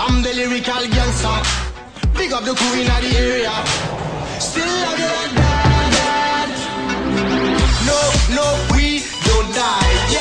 I'm the lyrical gangster. Big up the crew in the area. Still love you like that. No, no, we don't die.